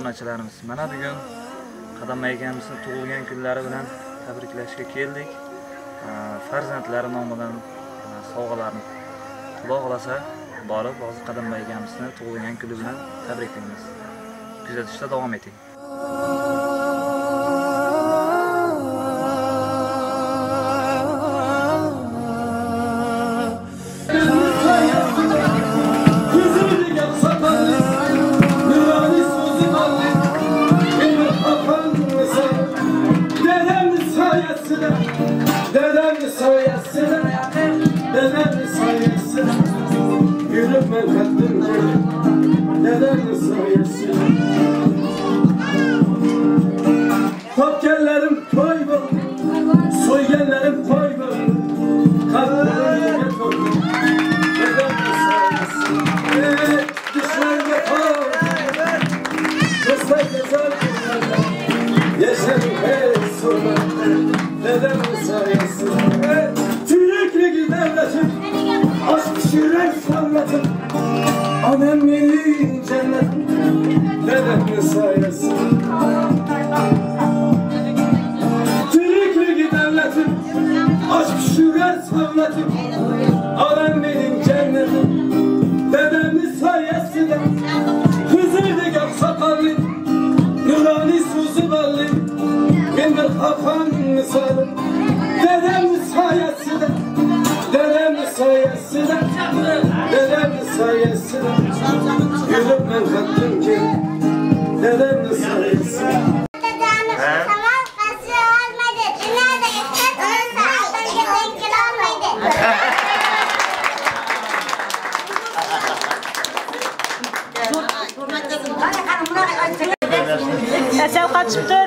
obunachilarimiz, mana bugun Qadam akamizning tug'ilgan kunlari bilan tabriklashga keldik. Farzandlari nomidan sovg'alarni Xudo xolasa borib, hozir Qadam akamizning tug'ilgan kuni bilan tabriklaymiz. Kuzatishda davom eting. Topkenlerim koy buldu, soygenlerim koy buldu, kalplerime koydu. Neden mi sayesinde? Düşlerime koy, kızlar gezer bunlarla, yaşarım hey sokakta. Neden mi sayesinde? Türklü devletim, aşk pişiren sanatım, annem benim cennetim. Neden mi sayesinde? Aşk şürer savladım, alem benim cennetim. Dedemin sayesinde Hızır'da gel sakallı, nurani suzu ballı, bindir kafan misalı. Dedemin sayesinde, dedemin sayesinde, dedemin sayesinde gülüp ben kattım ki, dedemin sayesinde. Sen kaçıptır?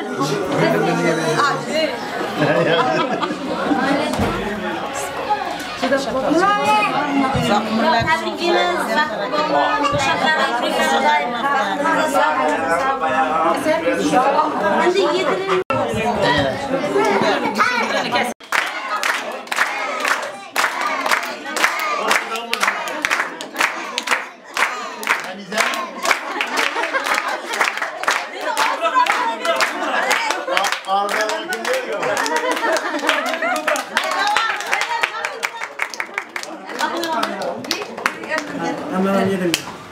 Hemen yedim.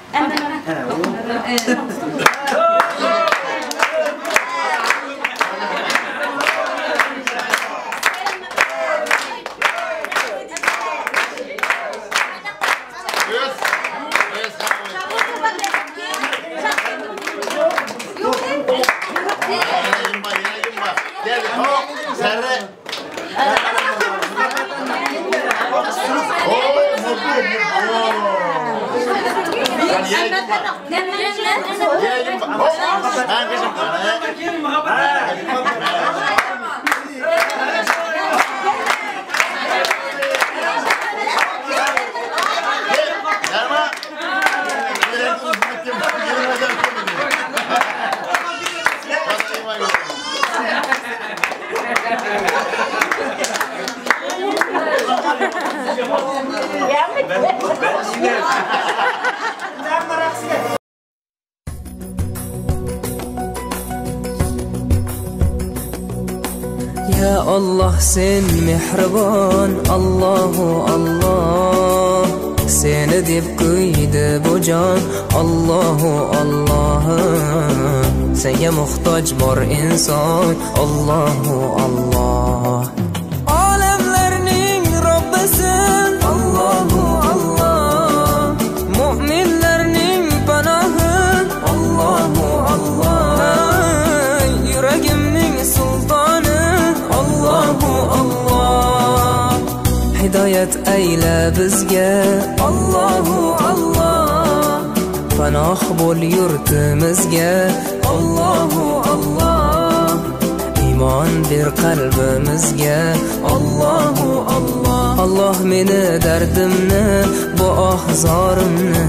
Ya Allah sen mehribon, Allahu Allah, seni deb qo'ydi bu jon, Allahu Allah. Senga muhtoj bor inson, Allahu Allah. Olamlarning Robbisi, Allahu Allah, mu'minlarning panohi, Allahu Allah. Yuragimning sultoni, Allahu Allah. Hidoyat ayla bizga, Allahu Allah. Panoh bo'l yurtimizga, Allahu Allah. Iymon ber qalbimizga, Allahu Allah. Allah meni dardimni, bu ohzorimni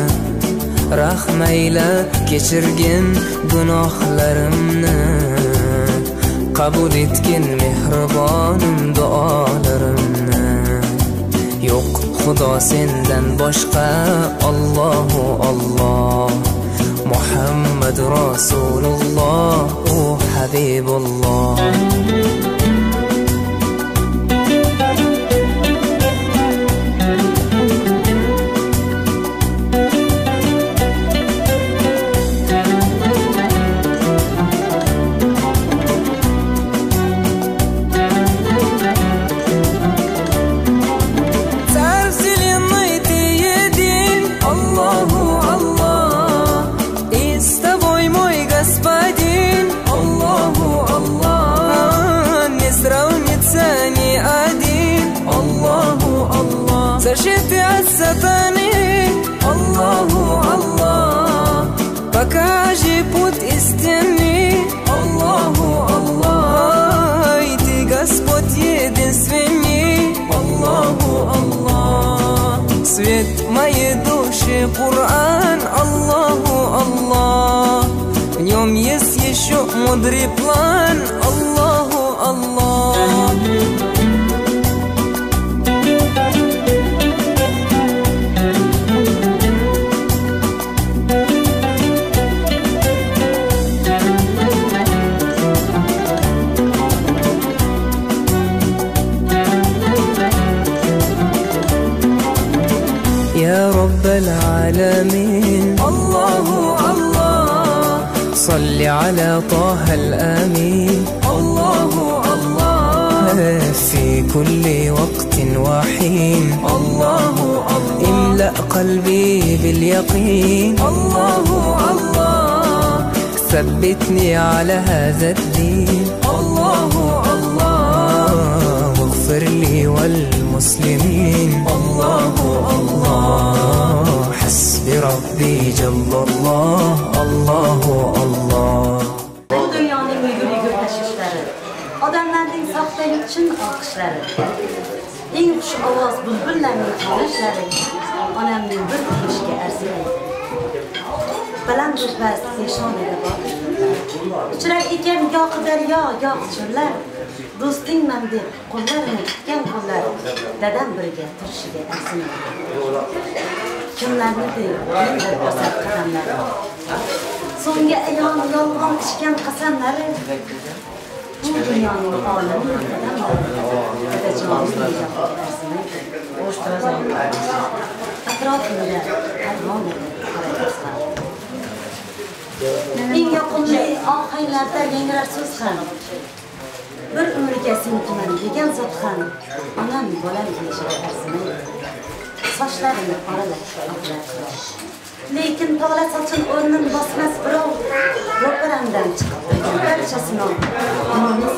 rahmayla kechirgin gunohlarimni. Qabul etgin mehribonim duolarimni. Yo'q Xudo sendan boshqa, Allahu Allah. محمد رسول الله وحبيب الله Зажитый от сатаны, Аллаху Аллах, покажи путь истины, Аллаху Аллах, и ты Господь единственный, Аллаху Аллах, свет моей души Коран, Аллаху Аллах, в нем есть еще мудрый план, Аллаху Аллах. يا رب العالمين الله الله صل على طه الأمين الله الله في كل وقت وحين الله الله املأ قلبي باليقين الله الله ثبتني على هذا الدين الله الله واغفر لي والمسلمين الله الله حسبي ربي جل الله الله الله. Bu dünyanın mügür taşışları, adamların sahtalik için alkışları, en kuş avaz bülbüllerinin çalışları, anamın bir kişiye ersineydi. Baland düşmez, yaşam ile bakır. Uçurak iken ya derya, ya uçurlar, dostun memdi, kollarını tutken kollar, dedem birge, turşiye ersineydi. Kimlerini değil, kimler basar kademleri. Songa ayağını yolgan içken qasamları, bu dünyanın alemi edeceğimiz etrafında hayvan en yakınlı ahaylarda yengiler söz kan. Bir ömürge sintimen degan zot kan, onam bolam deyishga arzimaydi. Sochlarini aralab oqlar. Lekin tavla sochim o'rnin bosmas birov, ro'paramdan chiqib turgan barchasini onamiz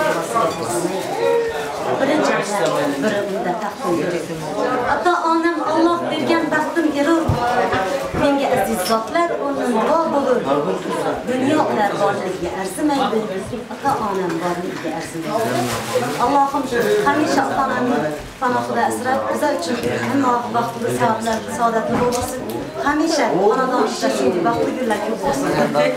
biri jahlar, biri unda taqdim. Ata onam Alloh bergan baxtim erur. Menga aziz zotlar o'rnin duo bo'lur. Dunyolar borligiga arzimaydi, ata onam borligiga arzimaydi. Allohim hamisha ota-onamni panohida asrab, bizlar uchun hamma vaqtli soatlar saodatli bo'lsin. Hamisha onadan ishlashin, baxtli kunlar ko'p bo'lsin.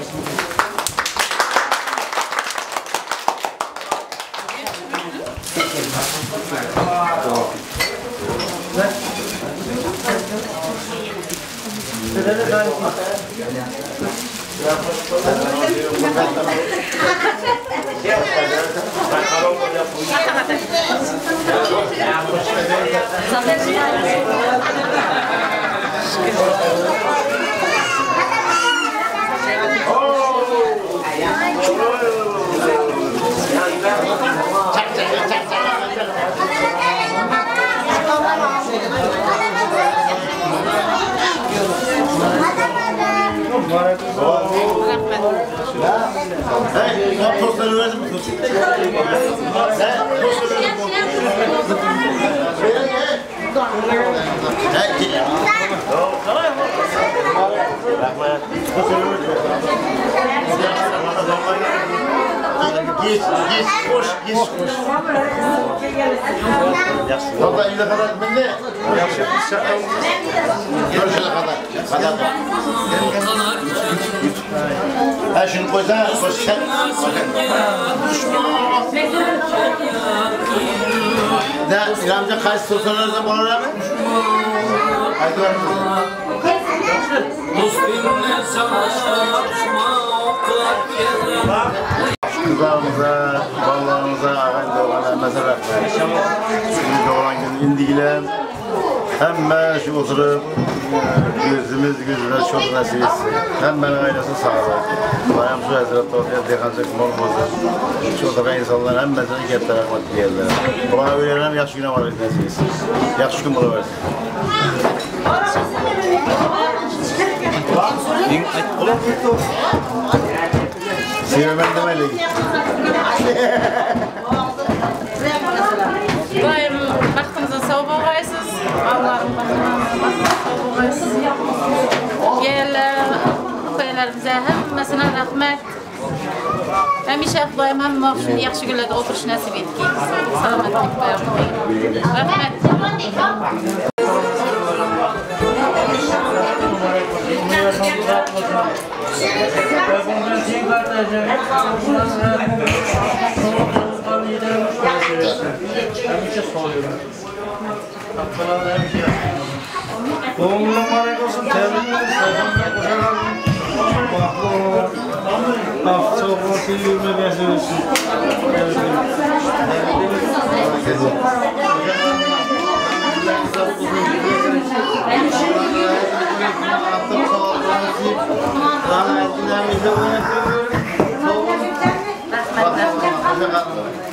Valla ile kadar bende. Görüşene kadar. Ha şunu koysana. Ne İremce kaç sorularınızda bana rağmen? Haydi var mı? Kızlarımıza, ballarımıza, ağayla olan mesela şimdi olan gün indigiler hemen şu oturup gözümüz gözüne çok nasip etsin. Hemen ailesi sağlar. Bayram şu Hazreti Ortaya dekanacak mol bozar. Şu oturan insanlar hemen seni getir rahmet diyorlar. Buna öğrenem yaş güne var nasip etsin. Yaş gün bunu versin. Sevmem demeyle git. Doim baxtimizdan sog' bo'lg'aysiz. Allohning baxtidan sog' bo'lg'aysiz. Yelar, qo'ylarimizga hammasina rahmat. Hamisha Xudoyim hamma shunday yaxshi kunlarda o'tirish nasib etsin. Salomatlik bersin. Rahmat. Doğumlu mübarek olsun, tebrik ederim. Hafta ortası yürüme beslemesi. Rahmetlilerimize